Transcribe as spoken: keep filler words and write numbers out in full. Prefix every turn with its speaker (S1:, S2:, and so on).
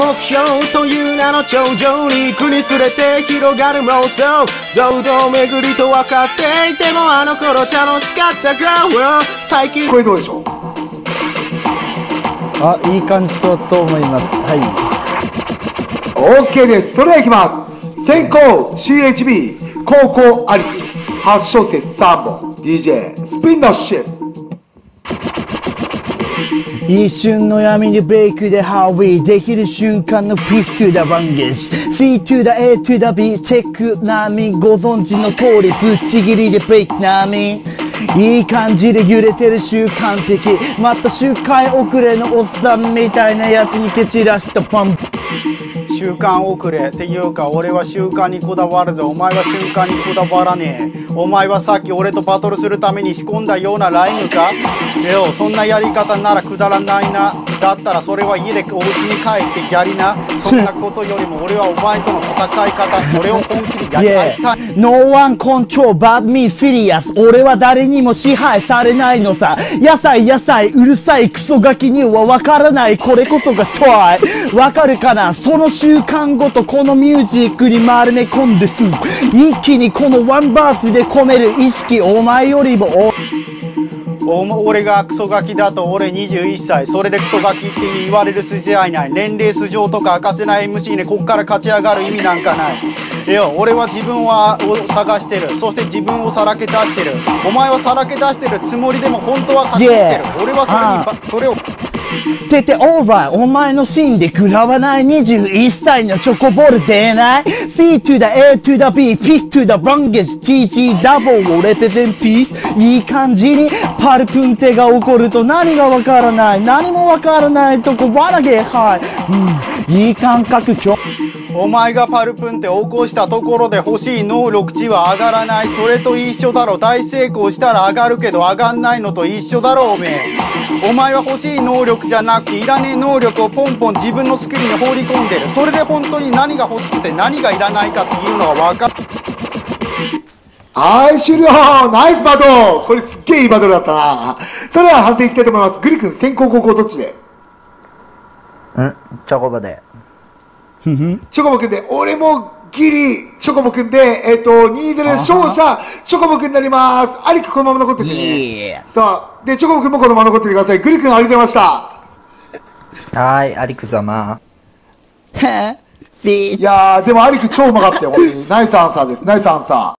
S1: 目標という名の頂上に国連れて広がる妄想堂々巡りと分かっていてもあの頃楽しかったが最近
S2: これどうでしょう。
S3: あ、いい感じだと思います。はい。
S2: OK です。それでは行きます。先行 シーエイチビー 高校ありき初小節さんぼん ディージェー スピンのシップ。
S3: 一瞬の闇にブレイクでハーウィーできる瞬間の Fifth to the Vanquish C to the A to the B チェック並みご存知の通りぶっちぎりでブレイク並みいい感じで揺れてる習慣的また周回遅れのおっさんみたいなやつに蹴散らしたパン
S4: 習慣遅れっていうか俺は習慣にこだわるぞお前は習慣にこだわらねえお前はさっき俺とバトルするために仕込んだようなライムかよそんなやり方ならくだらないなだったらそれは家でお家に帰ってやりなそんなことよりも俺はお前との戦い方それを本気でやりたい
S3: yeah. No one control but me serious 俺は誰にも支配されないのさ野菜野菜うるさいクソガキにはわからないこれこそがストライわかるかなその習慣ごとこのミュージックに丸め込んです一気にこのワンバースで込める意識お前よりも
S4: お俺がクソガキだと俺にじゅういっさいそれでクソガキって言われる筋合いない年齢素性とか明かせない エムシー にこっから勝ち上がる意味なんかないいや俺は自分はを探してるそして自分をさらけ出してるお前はさらけ出してるつもりでも本当は隠してる、yeah. 俺はそれに、uh. それを
S3: ててオーバーお前のシーンで食らわないにじゅういっさいのチョコボール出ない C to the A to the B Fifth to the Vanquishティージー ダボをレペゼンピースいい感じにパルプンテが起こると何がわからない何もわからないとこわらげはいうんいい感覚今日
S4: お前がパルプンテを起こしたところで欲しい能力値は上がらないそれと一緒だろ大成功したら上がるけど上がんないのと一緒だろおめえお前は欲しい能力じゃなくていらねえ能力をポンポン自分のスキルに放り込んでるそれで本当に何が欲しくて何がいらないかっていうのが分かる
S2: はい終了ナイスバトルこれすっげえいいバトルだったなそれでは判定いきたいと思いますグリ君先攻後攻どっちでん
S3: チョコボで
S2: チョコボ君で俺もギリチョコボ君でえっ、ー、とにたいゼロ勝者チョコボ君になりますアリクこのまま残っててね、yeah. さあでチョコボ君もこのまま残っててくださいグリ君ありがとうございました
S5: はい、アリクざま
S2: いやーでもアリク超うまかったよナイスアンサーですナイスアンサー